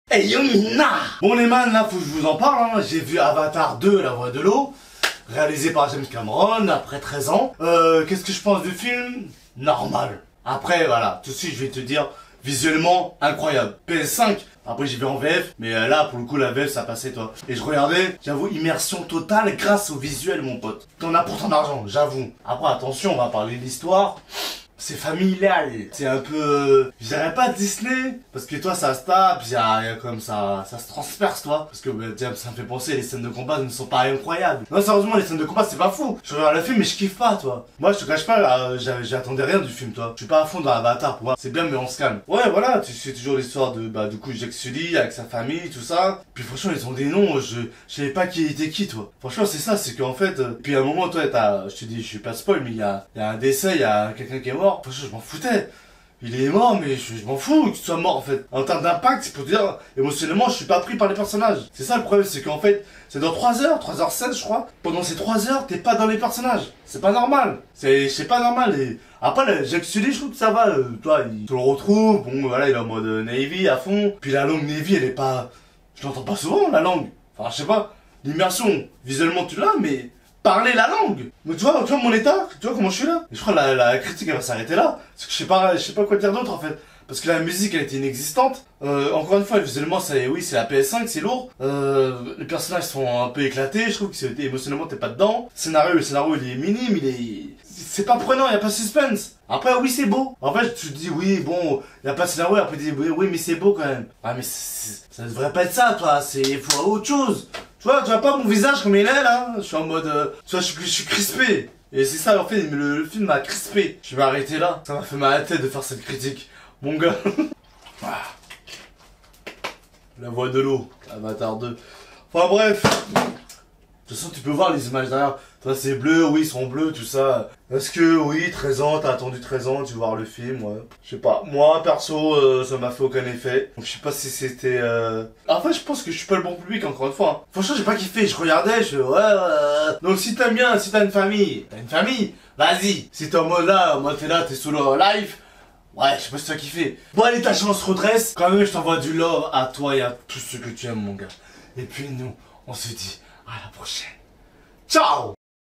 Hey yo Mina. Bon les man, là faut que je vous en parle, hein. J'ai vu Avatar 2, La Voix de l'eau, réalisé par James Cameron, après 13 ans. Qu'est-ce que je pense du film? Normal. Après voilà, tout de suite je vais te dire, visuellement incroyable. PS5, après j'ai vu en VF, mais là pour le coup la VF ça passait toi. Et je regardais, j'avoue, immersion totale grâce au visuel mon pote. T'en as pour ton argent, j'avoue. Après attention, on va parler de l'histoire. C'est familial, c'est un peu, je dirais pas Disney, parce que toi ça se tape, y a comme ça se transperce toi, parce que tiens, ça me fait penser, les scènes de combat ne sont pas incroyables. Non sérieusement les scènes de combat c'est pas fou, je regarde le film mais je kiffe pas toi. Moi je te cache pas, j'attendais rien du film toi, je suis pas à fond dans Avatar pour moi, c'est bien mais on se calme. Ouais voilà, c'est toujours l'histoire de, du coup Jake Sully avec sa famille, tout ça, puis franchement ils ont des noms, je savais pas qui était qui toi. Franchement c'est ça, c'est qu'en fait, puis à un moment toi je te dis, je suis pas spoil mais il y a un décès, il y a quelqu'un qui est mort. Franchement, je m'en foutais. Il est mort, mais je m'en fous que tu sois mort en fait. En termes d'impact, c'est pour te dire, émotionnellement, je suis pas pris par les personnages. C'est ça le problème, c'est qu'en fait, c'est dans 3 heures, 3h16 je crois. Pendant ces 3 heures, t'es pas dans les personnages. C'est pas normal. C'est pas normal. Et après, Jake Sully, je trouve que ça va. Toi, il te le retrouve. Bon, voilà, il est en mode Navy à fond. Puis la langue Navy, elle est pas. Je l'entends pas souvent, la langue. Enfin, je sais pas. L'immersion, visuellement, tu l'as, mais. Parler la langue. Mais tu vois mon état, tu vois comment je suis là. Et je crois que la critique elle va s'arrêter là, parce que je sais pas quoi dire d'autre en fait. Parce que la musique elle était inexistante. Encore une fois, visuellement oui c'est la PS5, c'est lourd. Les personnages sont un peu éclatés, je trouve que émotionnellement t'es pas dedans. Le scénario il est minime, c'est pas prenant, y a pas de suspense. Après oui c'est beau. En fait tu te dis oui bon, y a pas de scénario, après tu dis oui mais c'est beau quand même. Ah mais ça devrait pas être ça toi, faut autre chose. Tu vois pas mon visage comme il est là. Je suis en mode, tu vois je suis crispé. Et c'est ça en fait, le film m'a crispé. Je vais m'arrêter là. Ça m'a fait mal à la tête de faire cette critique. Mon gars. La Voix de l'eau, Avatar 2. Enfin bref. De toute façon, tu peux voir les images derrière. Toi, c'est bleu, oui, ils sont bleus, tout ça. Est-ce que, oui, 13 ans, t'as attendu 13 ans, tu veux voir le film, ouais. Je sais pas. Moi, perso, ça m'a fait aucun effet. Donc, je sais pas si c'était, En fait, je pense que je suis pas le bon public, encore une fois. Franchement, j'ai pas kiffé. Je regardais, ouais. Donc, si t'aimes bien, si t'as une famille, vas-y. Si t'es en mode là, t'es là, t'es sous le live. Ouais, je sais pas si tu vas kiffer. Bon, allez, ta chance redresse. Quand même, je t'envoie du love à toi et à tous ceux que tu aimes, mon gars. Et puis, nous, on se dit à la prochaine. Ciao!